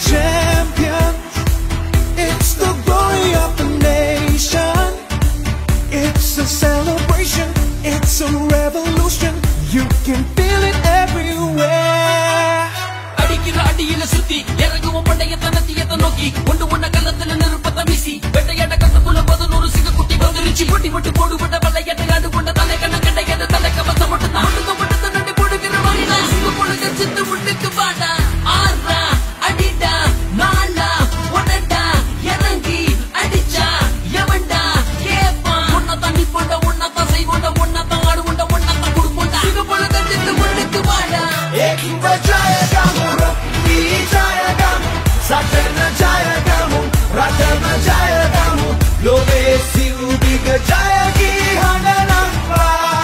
champions. It's the glory of the nation. It's a celebration, it's a revolution. You can feel it everywhere. அடிக்கிற அடியில சுத்தி இறங்குவோம் பண்டைய தனத்தியத்தை நோக்கி ஒன்று ஒன்ன கள்ளத்துல நெருப்பத்தை வீசி வெட்டையாட கத்துக்குள்ள 11 சிகக்குட்டி வந்துருச்சு பொட்டி விட்டு போடுபட்ட வளையட்டை ஆடு கொண்ட தலை கண்ண கண்டையது தலை கவசம் மட்டும்தான் மட்டும் நண்டி போடுகிற வழியில சிங்க பொழுது சித்து முட்டுக்கு பாடா ஆறா அடிடா நாளா உடடா இறங்கி அடிச்சா எவன்டா கேப்பான் ஒன்ன தண்ணி போண்ட ஒன்ன தசை கொண்ட ஒன்ன தாடு கொண்ட ஒன்ன தான் குடுப்போண்டா சிங்க பொழுது சித்து முட்டுக்கு பாடா Ekimba Jayagamu, Rocky Jayagamu, Satana Jayagamu, Ratana Jayagamu, Love Silviga Jayagi Hanalamba.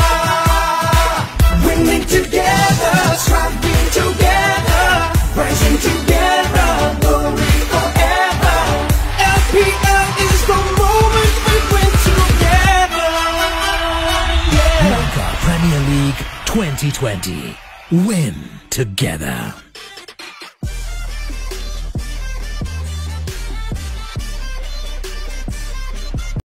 Winning together, striving together, rising together, glory forever. LPL is the moment we win together. Lanka Premier League 2020. Win together.